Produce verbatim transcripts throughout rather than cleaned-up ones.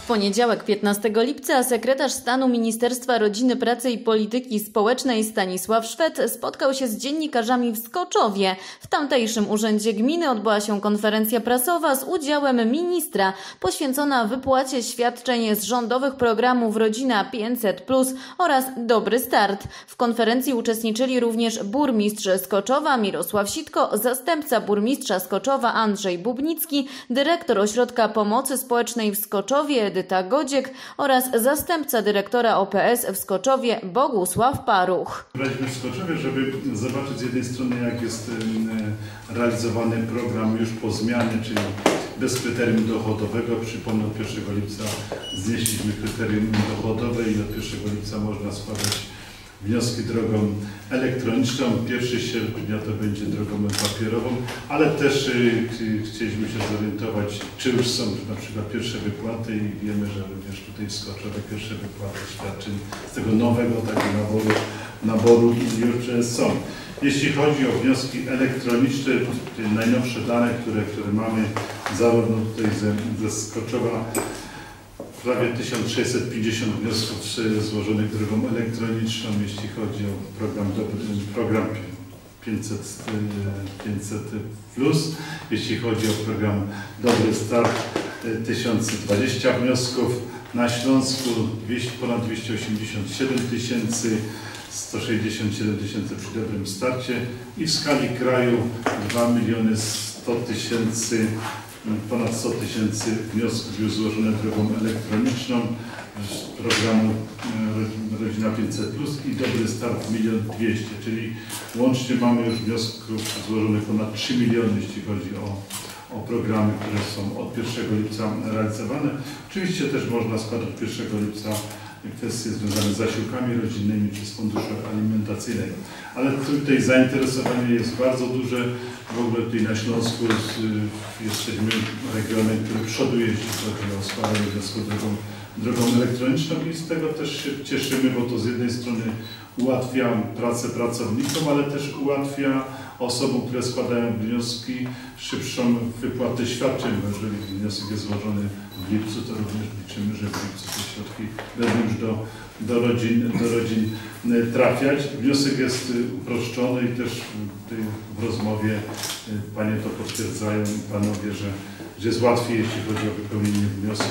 poniedziałek piętnastego lipca sekretarz stanu Ministerstwa Rodziny, Pracy i Polityki Społecznej Stanisław Szwed spotkał się z dziennikarzami w Skoczowie. W tamtejszym urzędzie gminy odbyła się konferencja prasowa z udziałem ministra poświęcona wypłacie świadczeń z rządowych programów Rodzina pięćset plus oraz Dobry Start. W konferencji uczestniczyli również burmistrz Skoczowa Mirosław Sitko, zastępca burmistrza Skoczowa Andrzej Bubnicki, dyrektor Ośrodka Pomocy Społecznej w Skoczowie Edyta Godziek oraz zastępca dyrektora O P S w Skoczowie Bogusław Paruch. Byliśmy w Skoczowie, żeby zobaczyć z jednej strony, jak jest realizowany program już po zmianie, czyli bez kryterium dochodowego. Przypomnę, od pierwszego lipca znieśliśmy kryterium dochodowe i od pierwszego lipca można składać wnioski drogą elektroniczną. pierwszego sierpnia to będzie drogą papierową, ale też y, chcieliśmy się zorientować, czy już są na przykład pierwsze wypłaty i wiemy, że również tutaj w Skoczowie pierwsze wypłaty świadczeń z tego nowego takiego naboru, naboru już są. Jeśli chodzi o wnioski elektroniczne, najnowsze dane, które, które mamy zarówno tutaj ze, ze Skoczowa, prawie tysiąc sześćset pięćdziesiąt wniosków złożonych drogą elektroniczną, jeśli chodzi o program, program pięćset plus, jeśli chodzi o program Dobry Start, tysiąc dwadzieścia wniosków, na Śląsku ponad dwieście osiemdziesiąt siedem tysięcy, sto sześćdziesiąt siedem tysięcy przy Dobrym Starcie i w skali kraju dwa miliony sto tysięcy, ponad sto tysięcy wniosków już złożone drogą elektroniczną z programu Rodzina pięćset plus i Dobry Start milion dwieście, czyli łącznie mamy już wniosków złożonych ponad trzy miliony, jeśli chodzi o, o programy, które są od pierwszego lipca realizowane. Oczywiście też można składać od pierwszego lipca kwestie związane z zasiłkami rodzinnymi czy z funduszu alimentacyjnego. Ale tutaj zainteresowanie jest bardzo duże. W ogóle tutaj na Śląsku jest, jesteśmy regionem, który przoduje, jeśli chodzi o składanie wniosków drogą, drogą elektroniczną i z tego też się cieszymy, bo to z jednej strony ułatwia pracę pracownikom, ale też ułatwia osobom, które składają wnioski, szybszą wypłatę świadczeń, bo jeżeli wniosek jest złożony w lipcu, to również liczymy, że w lipcu te środki będą już do, do, rodzin, do rodzin trafiać. Wniosek jest uproszczony i też w rozmowie panie to potwierdzają i panowie, że, że jest łatwiej, jeśli chodzi o wypełnienie wniosku.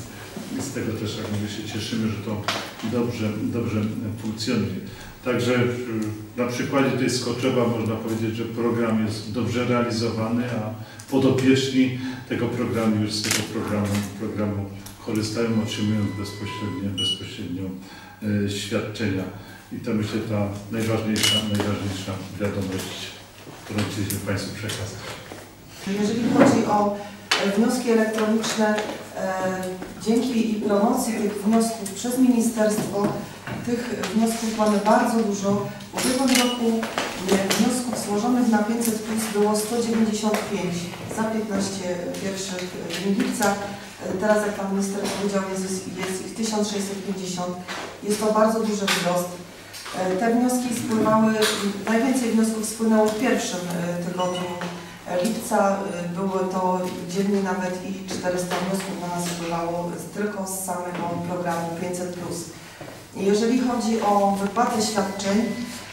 I z tego też, jak mówię, się cieszymy, że to dobrze, dobrze funkcjonuje. Także na przykładzie tej Skoczowa można powiedzieć, że program jest dobrze realizowany, a podopieczni tego programu już z tego programu, programu korzystają, otrzymując bezpośrednio, bezpośrednio e, świadczenia. I to myślę ta najważniejsza, najważniejsza wiadomość, którą chcieliśmy Państwu przekazać. Jeżeli chodzi o wnioski elektroniczne, e, dzięki i promocji tych wniosków przez ministerstwo, tych wniosków mamy bardzo dużo. W ubiegłym roku wniosków złożonych na pięćset plus było sto dziewięćdziesiąt pięć za piętnaście pierwszych dni lipca. Teraz, jak Pan Minister powiedział, jest, jest ich tysiąc sześćset pięćdziesiąt. Jest to bardzo duży wzrost. Te wnioski spływały, najwięcej wniosków spłynęło w pierwszym tygodniu lipca. Było to dziennie nawet i czterysta wniosków na nas spływało tylko z samego programu pięćset plus. Jeżeli chodzi o wypłatę świadczeń,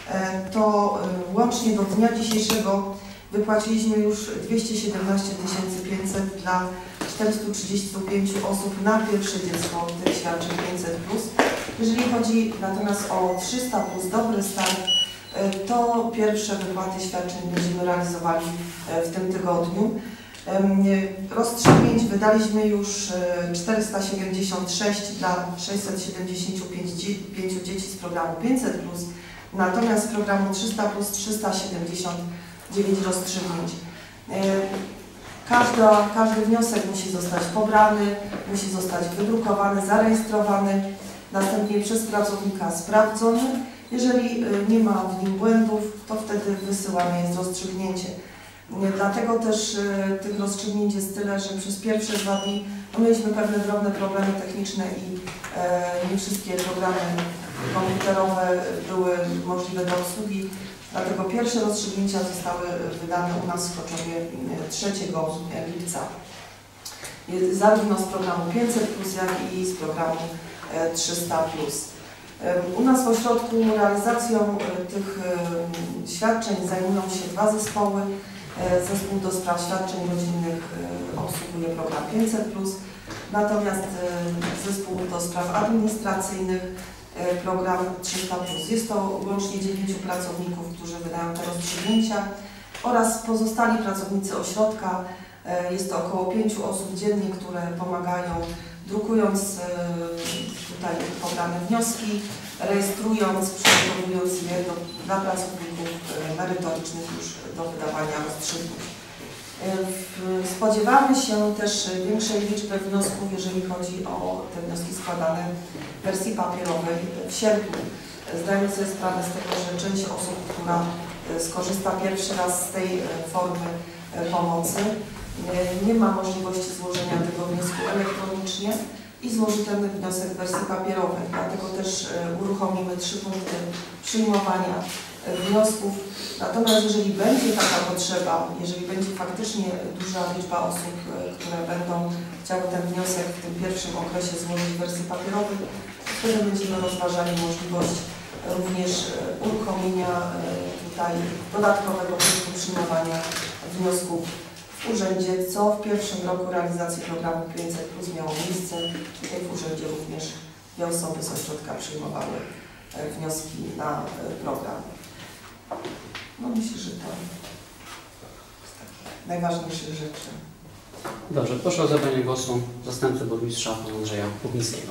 to łącznie do dnia dzisiejszego wypłaciliśmy już dwieście siedemnaście tysięcy pięćset dla czterystu trzydziestu pięciu osób na pierwsze dziecko tych świadczeń pięćset plus. Jeżeli chodzi natomiast o trzysta plus Dobry Start, to pierwsze wypłaty świadczeń będziemy realizowali w tym tygodniu. Rozstrzygnięć wydaliśmy już czterysta siedemdziesiąt sześć dla sześćset siedemdziesiąt pięć dzieci z programu pięćset plus, natomiast z programu trzysta plus trzysta siedemdziesiąt dziewięć rozstrzygnięć. Każda, każdy wniosek musi zostać pobrany, musi zostać wydrukowany, zarejestrowany, następnie przez pracownika sprawdzony. Jeżeli nie ma w nim błędów, to wtedy wysyłane jest rozstrzygnięcie. Dlatego też y, tych rozstrzygnięć jest tyle, że przez pierwsze dwa dni no, mieliśmy pewne drobne problemy techniczne i y, nie wszystkie programy komputerowe były możliwe do obsługi. Dlatego pierwsze rozstrzygnięcia zostały wydane u nas w Skoczowie trzeciego lipca. zarówno z programu pięćset plus, jak i z programu trzysta plus. U nas w ośrodku realizacją tych świadczeń zajmują się dwa zespoły. Zespół do spraw świadczeń rodzinnych obsługuje program pięćset plus, natomiast zespół do spraw administracyjnych program trzysta plus. Jest to łącznie dziewięciu pracowników, którzy wydają te rozstrzygnięcia oraz pozostali pracownicy ośrodka. Jest to około pięciu osób dziennie, które pomagają, drukując tutaj podane wnioski, rejestrując, przygotowując je do, dla pracowników merytorycznych już do wydawania rozstrzygnięć. Spodziewamy się też większej liczby wniosków, jeżeli chodzi o te wnioski składane w wersji papierowej w sierpniu. Zdajemy sobie sprawę z tego, że część osób, która skorzysta pierwszy raz z tej formy pomocy, nie ma możliwości złożenia tego wniosku elektronicznie i złoży ten wniosek w wersji papierowej. Dlatego też uruchomimy trzy punkty przyjmowania wniosków. Natomiast jeżeli będzie taka potrzeba, jeżeli będzie faktycznie duża liczba osób, które będą chciały ten wniosek w tym pierwszym okresie złożyć w wersji papierowej, wtedy będziemy rozważali możliwość również uruchomienia tutaj dodatkowego punktu przyjmowania wniosków w urzędzie, co w pierwszym roku realizacji programu pięćset plus miało miejsce. Tutaj w urzędzie również dwie osoby z ośrodka przyjmowały wnioski na program. No myślę, że to jest takie najważniejsze rzeczy. Dobrze, proszę o zabranie głosu zastępcę burmistrza pana Andrzeja Pupińskiego.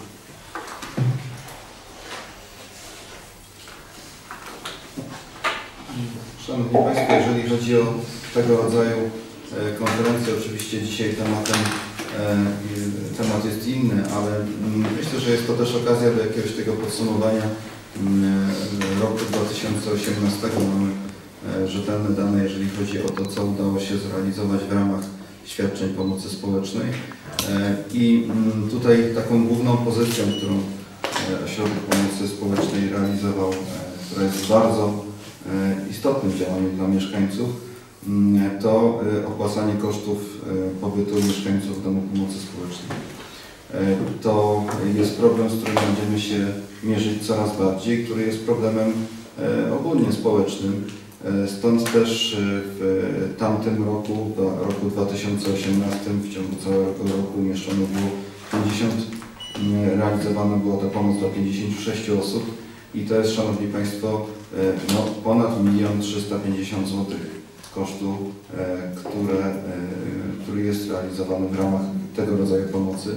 Szanowni Państwo, jeżeli chodzi o tego rodzaju konferencję, oczywiście dzisiaj tematem, temat jest inny, ale myślę, że jest to też okazja do jakiegoś tego podsumowania roku dwa tysiące osiemnastego. Mamy rzetelne dane, jeżeli chodzi o to, co udało się zrealizować w ramach świadczeń pomocy społecznej. I tutaj taką główną pozycją, którą Ośrodek Pomocy Społecznej realizował, która jest bardzo istotnym działaniem dla mieszkańców, to opłacanie kosztów pobytu mieszkańców Domu Pomocy Społecznej. To jest problem, z którym będziemy się mierzyć coraz bardziej, który jest problemem ogólnie społecznym. Stąd też w tamtym roku, w roku dwa tysiące osiemnastym, w ciągu całego roku umieszczono było pięćdziesiąt, realizowana była ta pomoc dla pięćdziesięciu sześciu osób i to jest, Szanowni Państwo, no, ponad milion trzysta pięćdziesiąt złotych kosztu, które, który jest realizowany w ramach tego rodzaju pomocy.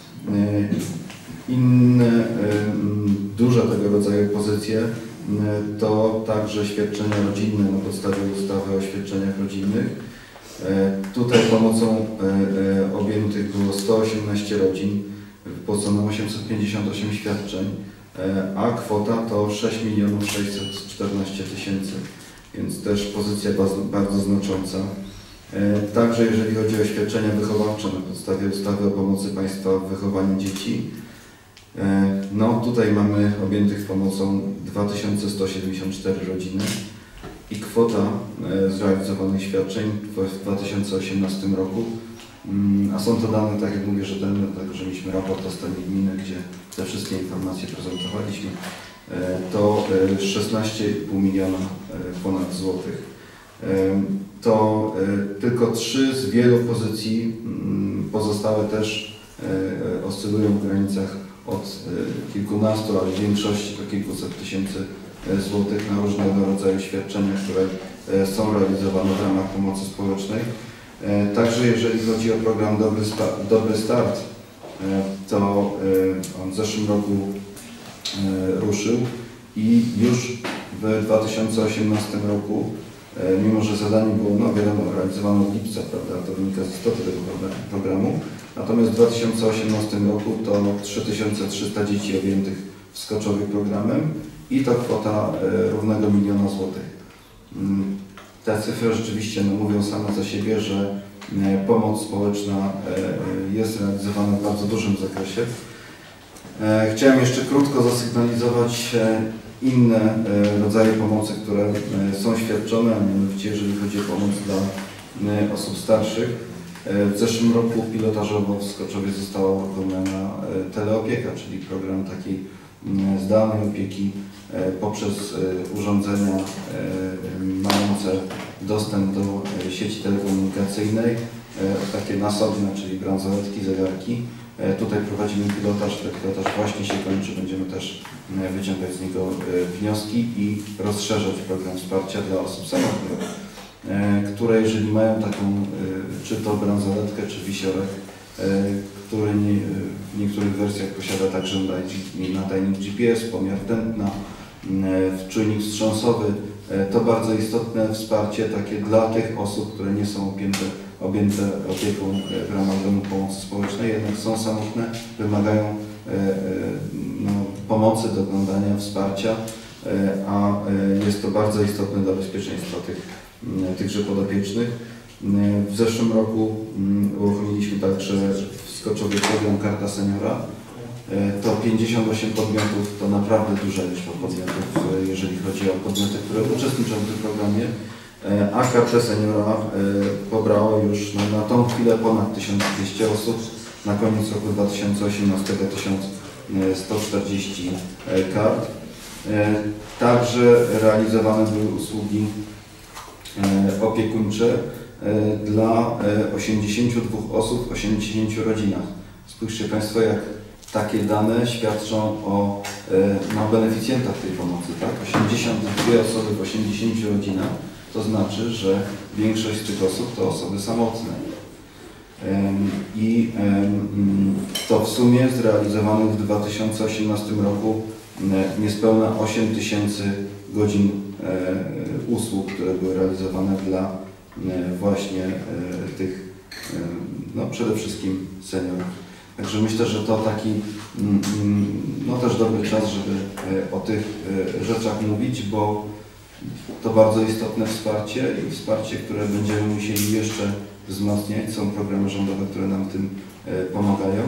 Inne duże tego rodzaju pozycje to także świadczenia rodzinne na podstawie ustawy o świadczeniach rodzinnych. Tutaj pomocą objętych było sto osiemnaście rodzin, wypłacono osiemset pięćdziesiąt osiem świadczeń, a kwota to sześć milionów sześćset czternaście tysięcy, więc też pozycja bardzo znacząca. Także jeżeli chodzi o świadczenia wychowawcze na podstawie ustawy o pomocy państwa w wychowaniu dzieci, no tutaj mamy objętych pomocą dwa tysiące sto siedemdziesiąt cztery rodziny i kwota zrealizowanych świadczeń w dwa tysiące osiemnastym roku, a są to dane, tak jak mówię, rzetelne, dlatego że mieliśmy raport o stanie gminy, gdzie te wszystkie informacje prezentowaliśmy, to szesnaście i pół miliona ponad złotych. To tylko trzy z wielu pozycji, pozostałe też oscylują w granicach od kilkunastu, ale w większości to kilkuset tysięcy złotych na różnego rodzaju świadczenia, które są realizowane w ramach pomocy społecznej. Także jeżeli chodzi o program Dobry Start, Dobry Start to on w zeszłym roku ruszył i już w dwa tysiące osiemnastym roku, mimo że zadanie było, no wiadomo, realizowane od lipca, prawda, to wynika z istoty tego programu, natomiast w dwa tysiące osiemnastym roku to trzy tysiące trzysta dzieci objętych wskoczowym programem i to kwota równego miliona złotych. Te cyfry rzeczywiście no, mówią same za siebie, że pomoc społeczna jest realizowana w bardzo dużym zakresie. Chciałem jeszcze krótko zasygnalizować inne rodzaje pomocy, które są świadczone, a mianowicie jeżeli chodzi o pomoc dla osób starszych, W zeszłym roku pilotażowo w Skoczowie została uruchomiona teleopieka, czyli program takiej zdalnej opieki poprzez urządzenia mające dostęp do sieci telekomunikacyjnej, takie nasobne, czyli bransoletki, zegarki. Tutaj prowadzimy pilotaż, ten pilotaż właśnie się kończy, będziemy też wyciągać z niego wnioski i rozszerzać program wsparcia dla osób samotnych, które jeżeli mają taką, czy to bransoletkę, czy wisiorek, który nie, w niektórych wersjach posiada także nadajnik G P S, pomiar tętna, czujnik wstrząsowy, to bardzo istotne wsparcie takie dla tych osób, które nie są objęte, objęte opieką w ramach domu pomocy społecznej, jednak są samotne, wymagają no, pomocy, doglądania, wsparcia, a jest to bardzo istotne dla bezpieczeństwa tych, tychże podopiecznych. W zeszłym roku uruchomiliśmy także w Skoczowie program Karta Seniora. To pięćdziesiąt osiem podmiotów, to naprawdę duża liczba podmiotów, jeżeli chodzi o podmioty, które uczestniczą w tym programie, a Kartę Seniora pobrało już no, na tą chwilę ponad tysiąc dwieście osób, na koniec roku dwa tysiące osiemnastego tysiąc sto czterdzieści kart. Także realizowane były usługi opiekuńcze dla osiemdziesięciu dwóch osób w osiemdziesięciu rodzinach. Spójrzcie Państwo, jak takie dane świadczą o no, beneficjentach tej pomocy. Tak? osiemdziesiąt dwie osoby w osiemdziesięciu rodzinach, to znaczy, że większość z tych osób to osoby samotne. I to w sumie zrealizowanych w dwa tysiące osiemnastym roku niespełna osiem tysięcy godzin usług, które były realizowane dla właśnie tych, no przede wszystkim seniorów. Także myślę, że to taki no też dobry czas, żeby o tych rzeczach mówić, bo to bardzo istotne wsparcie i wsparcie, które będziemy musieli jeszcze wzmacniać. Są programy rządowe, które nam w tym pomagają.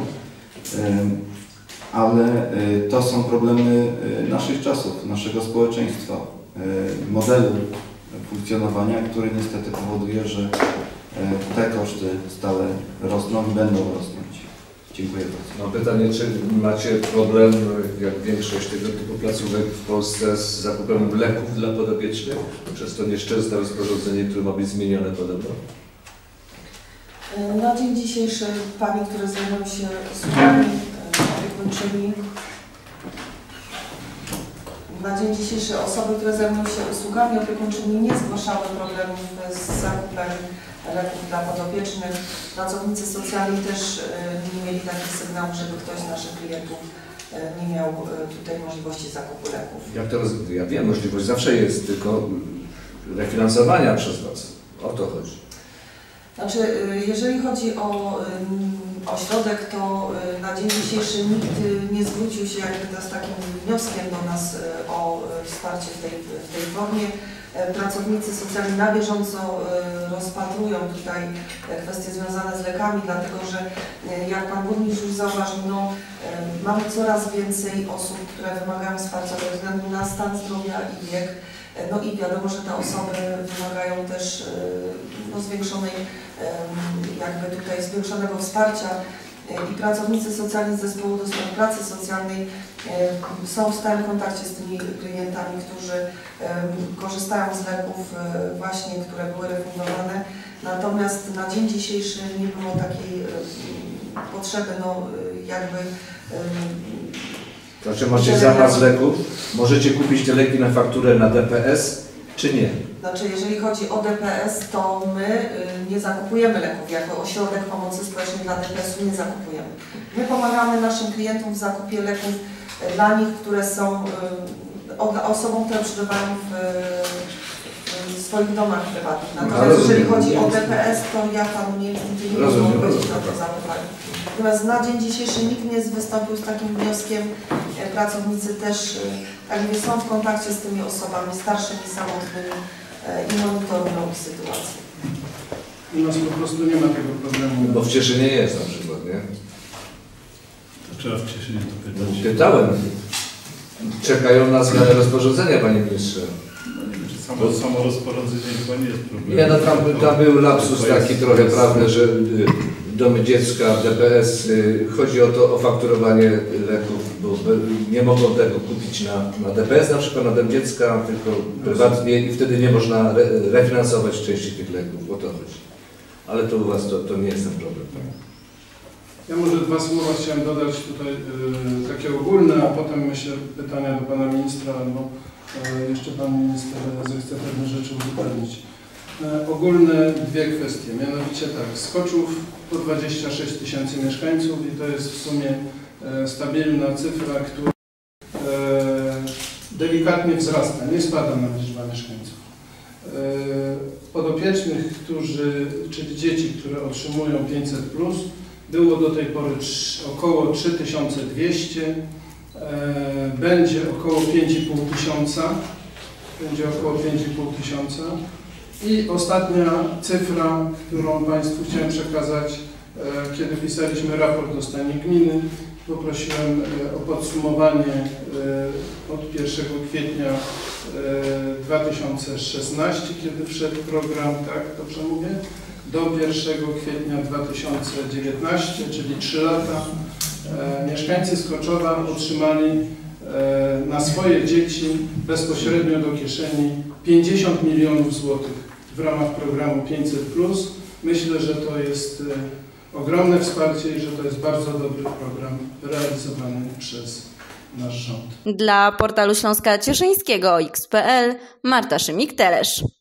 Ale to są problemy naszych czasów, naszego społeczeństwa, modelu funkcjonowania, który niestety powoduje, że te koszty stale rosną i będą rosnąć. Dziękuję bardzo. Mam pytanie, czy macie problem, jak większość tego typu placówek w Polsce, z zakupem leków dla podopiecznych? Przez to nieszczęsne rozporządzenie, które ma być zmienione podobno? Na dzień dzisiejszy Pani, które zajmują się usługami opiekuńczymi, na dzień dzisiejszy osoby, które zajmują się usługami opiekuńczymi nie zgłaszały problemów z zakupem leków dla podopiecznych. Pracownicy socjalni też nie mieli takich sygnałów, żeby ktoś z naszych klientów nie miał tutaj możliwości zakupu leków. Jak to roz... Ja wiem, możliwość zawsze jest, tylko refinansowania przez Was. O to chodzi. Znaczy, jeżeli chodzi o ośrodek, to na dzień dzisiejszy nikt nie zwrócił się jakby z takim wnioskiem do nas o wsparcie w tej, w tej formie. Pracownicy socjalni na bieżąco rozpatrują tutaj kwestie związane z lekami, dlatego że jak Pan Burmistrz już zauważył, no, mamy coraz więcej osób, które wymagają wsparcia ze względu na stan zdrowia i wiek. No i wiadomo, że te osoby wymagają też no, zwiększonej, jakby tutaj zwiększonego wsparcia i pracownicy socjalni z zespołu do spraw pracy socjalnej są w stałym kontakcie z tymi klientami, którzy korzystają z leków właśnie, które były refundowane. Natomiast na dzień dzisiejszy nie było takiej potrzeby, no jakby Znaczy macie zapas leków, możecie kupić te leki na fakturę na D P S, czy nie? Znaczy, jeżeli chodzi o D P S, to my nie zakupujemy leków. Jako ośrodek pomocy społecznej dla D P S-u nie zakupujemy. My pomagamy naszym klientom w zakupie leków dla nich, które są osobom, które przebywają w, w swoich domach prywatnych. Natomiast no, jeżeli chodzi o D P S, to ja Panu nie mogę odpowiedzieć na to zapytanie. Natomiast na dzień dzisiejszy nikt nie wystąpił z takim wnioskiem. Pracownicy też, tak mówię, są w kontakcie z tymi osobami starszymi, samotnymi i monitorują ich sytuację. U nas po prostu nie ma tego problemu. Bo w Cieszynie jest na przykład, nie? To trzeba w Cieszynie to pytać. Pytałem. Czekają na zmianę rozporządzenia, Panie Ministrze. No nie wiem, czy samo, samo rozporządzenie chyba nie jest problemem. Nie, no tam, tam był lapsus taki trochę prawny, że y, domy dziecka, D P S, y, chodzi o to, o fakturowanie leków, bo by, nie mogą tego kupić na, na D P S, na przykład na dom dziecka, tylko prywatnie i wtedy nie można re, refinansować części tych leków, o to chodzi. Ale to u Was to, to nie jest ten problem. Tak? Ja może dwa słowa chciałem dodać tutaj y, takie ogólne, a potem myślę pytania do Pana Ministra, albo y, jeszcze Pan Minister zechce pewne rzeczy uzupełnić. Y, ogólne dwie kwestie, mianowicie tak, Skoczów po dwadzieścia sześć tysięcy mieszkańców i to jest w sumie y, stabilna cyfra, która y, delikatnie wzrasta, nie spada nam liczba mieszkańców. Y, podopiecznych, którzy, czyli dzieci, które otrzymują pięćset plus, było do tej pory około trzy tysiące dwieście, e, będzie około pięć i pół tysiąca, będzie około pięć i pół tysiąca. I ostatnia cyfra, którą Państwu chciałem przekazać, e, kiedy pisaliśmy raport o stanie gminy, poprosiłem e, o podsumowanie e, od pierwszego kwietnia e, dwa tysiące szesnastego, kiedy wszedł program, tak, dobrze mówię? Do pierwszego kwietnia dwa tysiące dziewiętnastego, czyli trzy lata, e, mieszkańcy Skoczowa otrzymali e, na swoje dzieci bezpośrednio do kieszeni pięćdziesiąt milionów złotych w ramach programu pięćset plus. Myślę, że to jest e, ogromne wsparcie i że to jest bardzo dobry program realizowany przez nasz rząd. Dla portalu Śląska Cieszyńskiego X kropka p l Marta Szymik-Telesz.